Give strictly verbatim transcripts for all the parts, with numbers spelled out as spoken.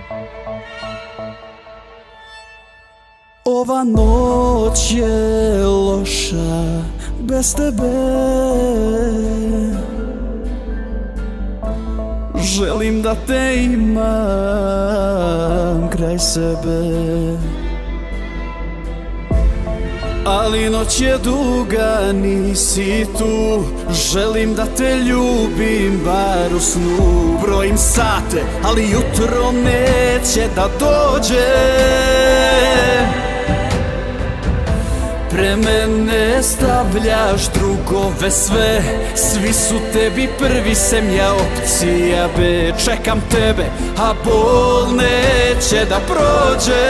Ova noć je loša bez tebe. Želim da te imam kraj sebe, ali noć je duga, nisi tu. Želim da te ljubim bar u snu. Brojim sate, ali jutro neće da dođe. Pre mene stavljaš drugove sve, svi su tebi prvi, sem ja opcija B. Čekam tebe, a bol neće da prođe.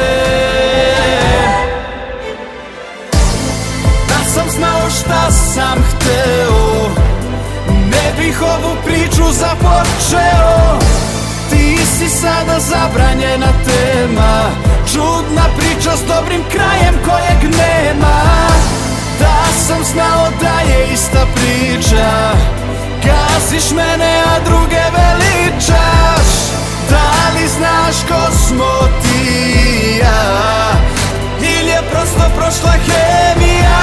Da sam znao šta sam hteo, ne bih ovu priču započeo. Ti si sada zabranjena tema, čudna priča s dobrim krajem kojeg nema. Da sam znao da je ista priča, gaziš mene a druge veličaš. Da li znaš ko smo ti i ja, ili je prosto prošla hemija?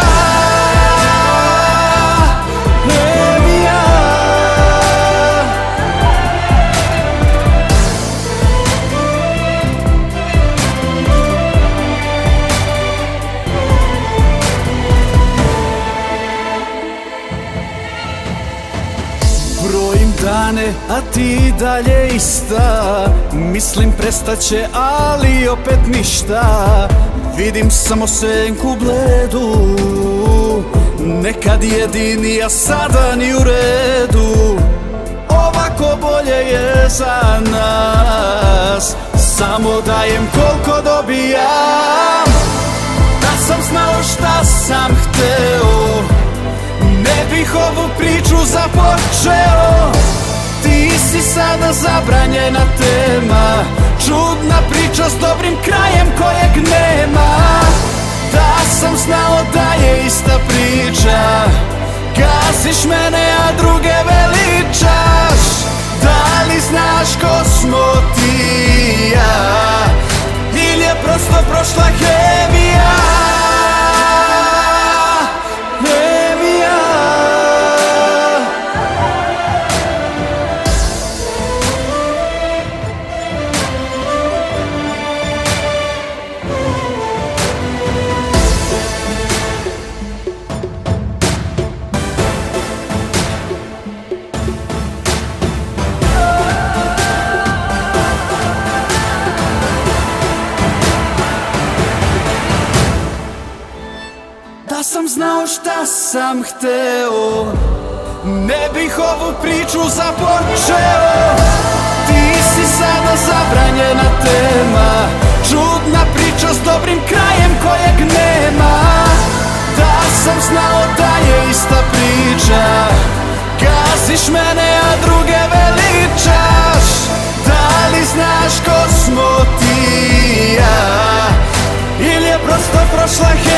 Brojim dane, a ti dalje ista. Mislim prestaće, ali opet ništa. Vidim samo senku bledu, nekad jedini, a sada ni u redu. Ovako bolje je za nas, samo dajem koliko dobijam. Da sam znao šta sam hteo, ne bih ovu priču započeo. Ti si sada zabranjena tema, čudna priča s dobrim krajem kojeg nema. Da sam znao da je ista priča, gaziš mene a druge veličaš. Da li znaš ko smo ti i ja, ili je prosto prošla hemija? Da sam znao šta sam hteo, ne bih ovu priču započeo. Ti si sada zabranjena tema, čudna priča s dobrim krajem kojeg nema. Da sam znao da je ista priča, gaziš mene a druge veličaš. Da li znaš ko smo ti i ja, ili je prosto prošla hemija?